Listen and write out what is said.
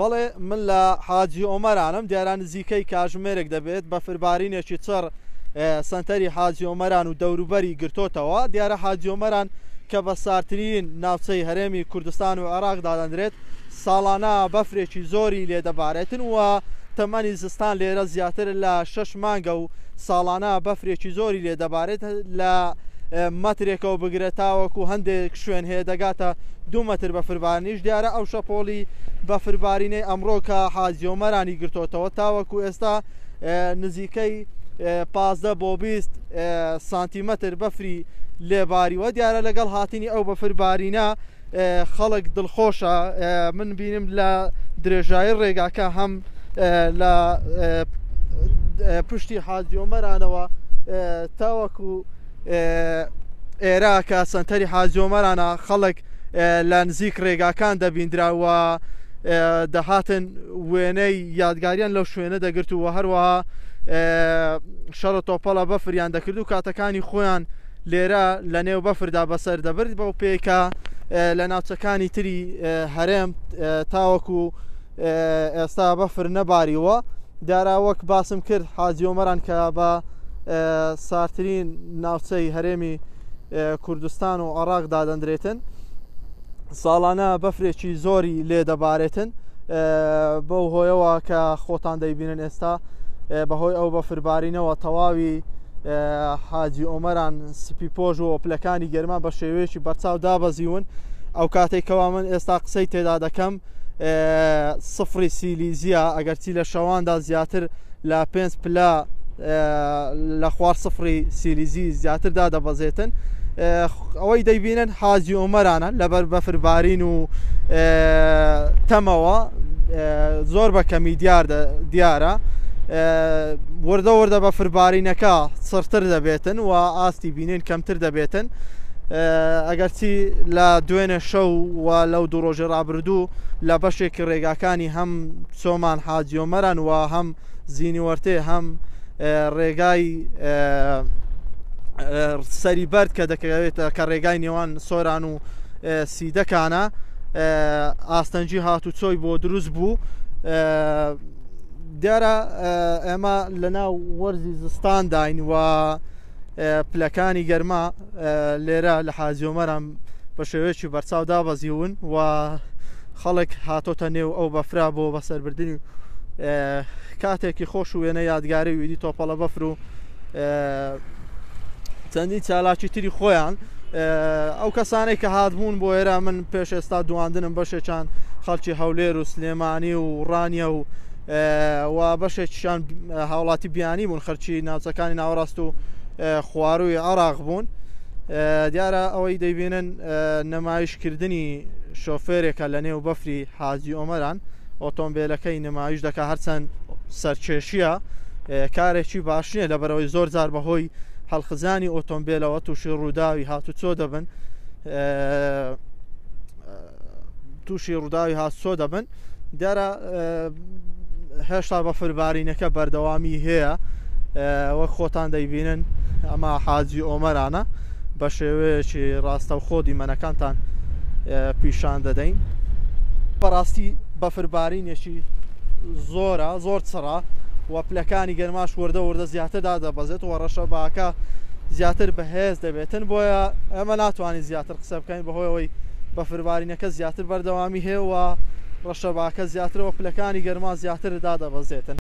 بەڵێ من لە حاجی ئۆمەرانم دیاران نزیکەی کاژمێرێک دەبێت بە فربارینێکی چڕ سنتەری حاجی ئۆمەران و دەوروبەری گرتۆتەوە. دیارە حاجی ئۆمەران کە بە سارترین ناوچەی هەرێمی کوردستان و عێراق دادەنرێت ساڵانە بەفرێکی زۆری لێ دەبارێتن و تەمەنی زستان لێرە زیاتر لە 6 مانگە و ساڵانە بەفرێکی زۆری لێ دەبارێت لە مەترێکەوە بگرێت تاوەکو هەندێک شوێن هەیە دەگاتە 2 مەتر بە فربارنیش. دیارە ئەو شەپۆلی بە فربارینەی ئەمڕۆ کە حاجی ئۆمەرانی گرتوتەوە تاوەکو ئێستا نزیکەی 15 بۆ 20 سانتیمەتر بەفری لێباریوە. دیارە لەگەڵ هاتینی ئەو بە فربارینە خەڵک دڵخۆشە. من بینم لە درێژایی ڕێگاکە هەم لە پشتی حاجی ئۆمەرانەوە تاوەکو ئێرە کە سنتەری حاجی ئۆمەرانە خەڵک لە نزیک ڕێگاکان دەبیندراوە دەهاتن وێنەی یادگاریان لەو شوێنە دەگرت و هەروەها شەڕ تۆپەڵە بەفریان دەکرد و کاتەکانی خۆیان لێرە لە نێو بەفردا بەسەر دەبرد بەو پێکە لە ناوچەکانی تری هەرێم تاوەکو ئێستا بەفر نەباریوە. دیارە وەک باسم کرد حاجی ئۆمەران کە بە سارترین ناوچەی هەرێمی کوردستان و عێراق دادەنرێتن ساڵانە بەفرێکی زۆری لێ دەبارێتن. بەو هۆیەوە کە خۆتان دەیبینن ئێستا بەهۆی ئەو بەفربارینەوە تەواوی حاجی ئۆمەران سپیپۆژ و پلەکانی گەرمان بە شێوەیەکی بەرچاو دابەزیون. ئەو کاتێکەوە من ئێستا قسەی تێدا دەکەم سفری سیلیزیە ئەگەرچی لە شەواندا زیاتر لە 5 پلا لە خوار سفری سیلیزی زیاتردا دەبەزێتن. ئەوەی دەیبینن حاجی ئۆمەرانە لەبەر بەفربارین و تەمەوە زۆر بە کەمی دیارە وردە وردە بە فربارینەکە چڕتر دەبێتن و ئاستی بینین کەمتر دەبێتن. ئەگەرچی لە دوێنێ شەو و لەو دوو ڕۆژە ڕابردوو لە بەشێکی ڕێگاکانی هەم چۆمان حاجی ئۆمەران و هەم زینیوەرتێ هەم ڕێگای سەری بەرد کە دەکەوێتە کە ڕێگای نێوان سۆران و سیدەکانە ئاستەنجی هاتوچۆی بۆ دروست بوو. دیارە ئێمە لە ناو وەرزی زستان داین و پلەکانی گەرما لێرە لە حاجی ئۆمەران بە شێوەیەکی بەرچاو دابەزیون و خەڵک هاتۆتە نێو ئەو بەفرا بۆ بەسەربردنی کاتێکی خۆش و وێنە یادگاری ویدی تۆپەڵە بەفر و چەندین چالاکی تری خۆیان. ئەو کەسانەی کە هاتبوون بۆ ئێرە من پێش ئێستا دواندنم بەشێکیان خەڵکی هەولێر و سلێمانی و ڕانیە و بەشێکیان هاوڵاتی بیانی بوون خەرکی ناوچەکانی ناوەڕاست و خواروی عێراق بوون. دیارە ئەوەی دەیبینن نەمایشکردنی شۆفێرێکە لە نێو بەفری حاجی ئۆمەران ئۆتۆمبیلەکەی نمایش دەکات هەرچەند سەرکێشیە کارێکی باش نییە لەبەرەوەی زۆر جار بەهۆی هەڵخزانی ئۆتۆمبیلەوە تووشی ڕووداوی هاتوچۆ دەبن دیارە هێشتا بەفربارینەکە بەردەوامی هەیە وەک خۆتان دەیبینن ئەمە حاجی ئۆمەرانە بە شێوەیەکی ڕاستەوخۆ دیمەنەکانتان پیشان دەدەین. بەڕاستی بەفربارینێکی زۆرە زۆر چڕە و پلەکانی گەرماش وردە وردە زیاتردا دەبەزێت و ڕەشەباکە زیاتر بەهێز دەبێتن بۆیە ئەمە ناتوانین زیاتر قسە بکەین بەهۆیەوەی بەفربارینەکە زیاتر بەردەوامی هەیە و ڕەشەباکە زیاترەوە پلەکانی گەرما زیاتردا دەبەزێتن.